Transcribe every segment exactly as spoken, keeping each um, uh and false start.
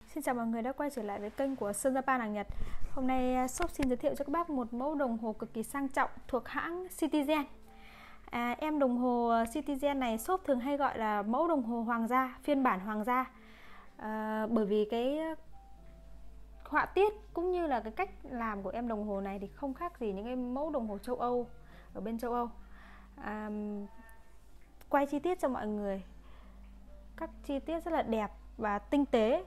Xin chào mọi người đã quay trở lại với kênh của Sơn Japan hàng Nhật. Hôm nay shop xin giới thiệu cho các bác một mẫu đồng hồ cực kỳ sang trọng thuộc hãng Citizen. à, Em đồng hồ Citizen này shop thường hay gọi là mẫu đồng hồ hoàng gia, phiên bản hoàng gia, à, bởi vì cái họa tiết cũng như là cái cách làm của em đồng hồ này thì không khác gì những cái mẫu đồng hồ châu Âu ở bên châu Âu. à, Quay chi tiết cho mọi người, các chi tiết rất là đẹp và tinh tế,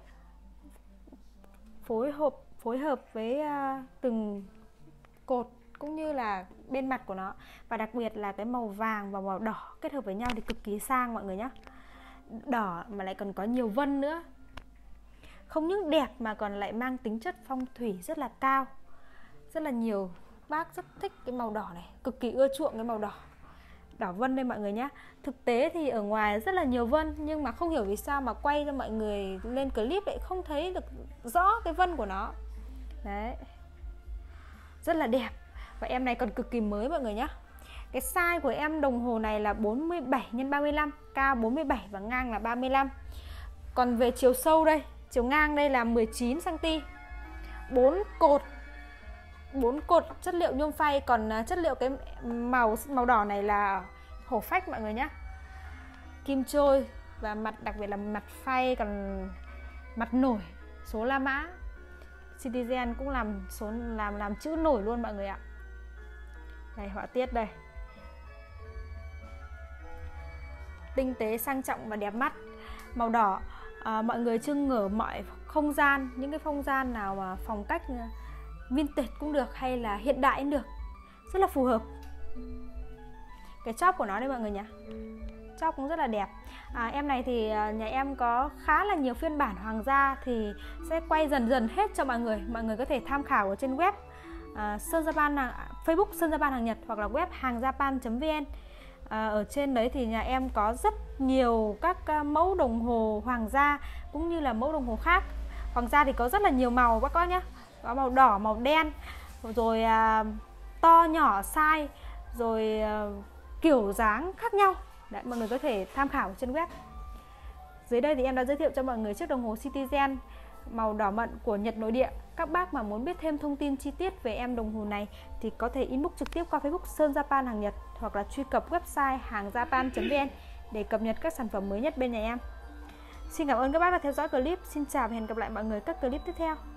phối hợp phối hợp với uh, từng cột cũng như là bên mặt của nó, và đặc biệt là cái màu vàng và màu đỏ kết hợp với nhau thì cực kỳ sang mọi người nhé. Đỏ mà lại còn có nhiều vân nữa, không những đẹp mà còn lại mang tính chất phong thủy rất là cao. Rất là nhiều bác rất thích cái màu đỏ này, cực kỳ ưa chuộng cái màu đỏ đỏ vân đây mọi người nhé. Thực tế thì ở ngoài rất là nhiều vân, nhưng mà không hiểu vì sao mà quay cho mọi người lên clip lại không thấy được rõ cái vân của nó. Đấy, rất là đẹp. Và em này còn cực kỳ mới mọi người nhé. Cái size của em đồng hồ này là bốn mươi bảy nhân ba mươi lăm, cao bốn mươi bảy và ngang là ba mươi lăm. Còn về chiều sâu đây, chiều ngang đây là mười chín xăng ti mét. bốn cột bốn cột chất liệu nhôm phay, còn chất liệu cái màu màu đỏ này là hổ phách mọi người nhé. Kim trôi và mặt, đặc biệt là mặt phay, còn mặt nổi số La Mã. Citizen cũng làm số làm làm chữ nổi luôn mọi người ạ. Đây, họa tiết đây, tinh tế sang trọng và đẹp mắt. Màu đỏ à, mọi người trưng ở mọi không gian, những cái không gian nào mà phong cách vintage cũng được hay là hiện đại cũng được, rất là phù hợp. Cái chóp của nó đây mọi người nhé, chóp cũng rất là đẹp. à, Em này thì nhà em có khá là nhiều phiên bản hoàng gia, thì sẽ quay dần dần hết cho mọi người. Mọi người có thể tham khảo ở trên web à, Sơn Japan, Facebook Sơn Japan hàng Nhật, hoặc là web hàng japan chấm vn. à, Ở trên đấy thì nhà em có rất nhiều các mẫu đồng hồ hoàng gia cũng như là mẫu đồng hồ khác. Hoàng gia thì có rất là nhiều màu các bác nhé, có màu đỏ, màu đen, rồi à, to nhỏ size, rồi à, kiểu dáng khác nhau. Đấy, mọi người có thể tham khảo trên web. Dưới đây thì em đã giới thiệu cho mọi người chiếc đồng hồ Citizen màu đỏ mận của Nhật nội địa. Các bác mà muốn biết thêm thông tin chi tiết về em đồng hồ này thì có thể inbox trực tiếp qua Facebook Sơn Japan hàng Nhật, hoặc là truy cập website hàng japan chấm vn để cập nhật các sản phẩm mới nhất bên nhà em. Xin cảm ơn các bác đã theo dõi clip. Xin chào và hẹn gặp lại mọi người các clip tiếp theo.